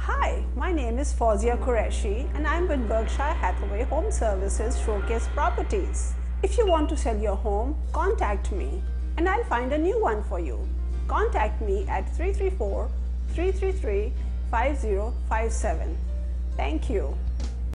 Hi, my name is Fauzia Qureshi and I'm with Berkshire Hathaway Home Services Showcase Properties. If you want to sell your home, contact me and I'll find a new one for you. Contact me at 334-333-5057. Thank you.